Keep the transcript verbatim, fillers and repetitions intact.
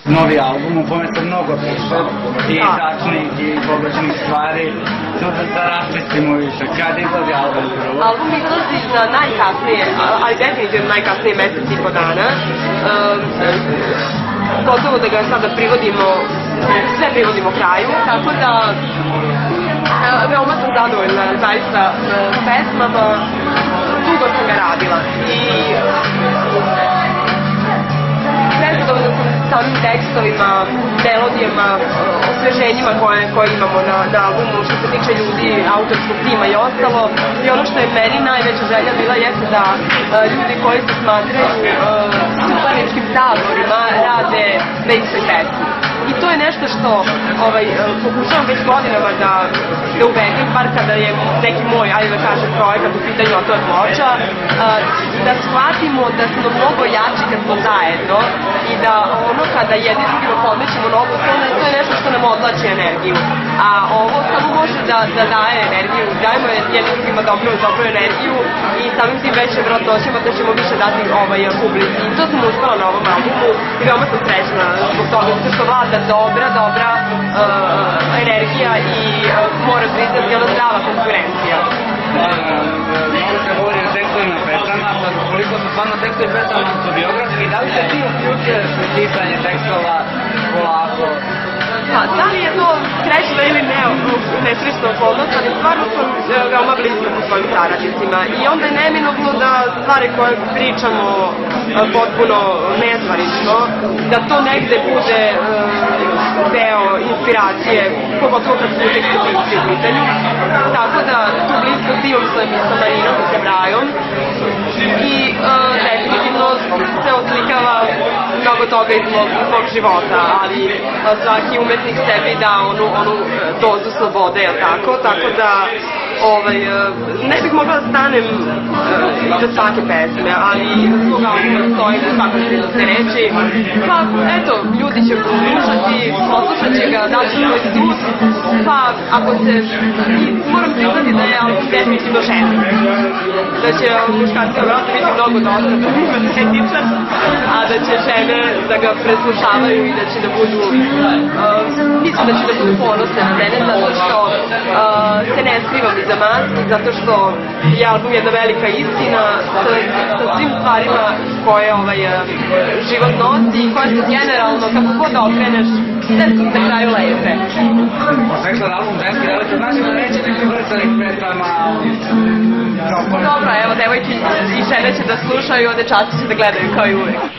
novi album u kome se mnogo piše i tačnih i pogrešnih stvari. To da raščistimo više. Kada izlazi album prvo? Album izlazi za najkasnije, ali definitivno najkasnije mesec i po dana. Gotovo da ga sada privodimo, sve privodimo kraju, tako da veoma sam zadovoljna zaista pesmama, dugo sam ga radila i zadovoljna sam samim tekstovima, melodijama, osveženjima koje imamo na albumu što se tiče ljudi, autorskog tima i ostalo. I ono što je meni najveća želja bila jeste da ljudi koji se smatraju suparničkim taborima rade na istoj pesmi. I to je nešto što pokušavam već godinama da uvedim, bar kada je neki moj, ajde da kažem, projekat u pitanju, a to je ploča, da shvatimo da smo mnogo jači kad smo zajedno i da ono kada jedni drugima podmećemo nogu, to je nešto što nam odlači energiju. A ovo samo može da daje energiju, dajemo jedni drugima dobru energiju i samim tim veće vjerojatnoćima da ćemo više dati publici. I to sam uspela na ovom albumu i veoma sam srećna zbog toga što vlada dobra, dobra energija i moram priznati ona zdrava konkurencija. Mnogo se govori o tekstovima pesama, pa koliko su stvarno tekstovi pesama autobiografski, da li se ti uključuješ u pisanje tekstova polako? Pa, da li je to srećno ili ne, nesrećna okolnost, ali stvarno sam veoma bliska sa svojim saradnicima i onda je neminovno da stvari koje pričamo potpuno nezvanično, da to negde bude deo inspiracije, pogotovo kad su tekstu priči u pitanju. Tako da tu bliskost imam sa Marinom i sa Brajom i definitivno se oslikava mnogo toga iz mog života, ali svaki umetnik sebi da onu dozu slobode, jel tako? Tako da ne bih mogla da stanem iza svake pesme, ali svog albuma stojim u svakoj se reći. Pa, eto, ljudi će poslušati, poslušat će ga, daći svoj sud, pa ako se, moram priznati da je album definitivno žena. Da će muškarci obrata biti mnogo dosta estetičan, a da će žene da ga preslušavaju i da će da budu, mislim da će da budu ponosne na mene, zato što se ne skrivam iza maski, zato što je album jedna velika istina sa svim stvarima koje život nosi i koje su generalno, kako god da okreneš, sve su na kraju lepe. Seksual album ženski, da li to znači da neće neki vrcanih pesama? Dobro, evo, devojke i žene će da slušaju, a dečaci će da gledaju kao i uvek.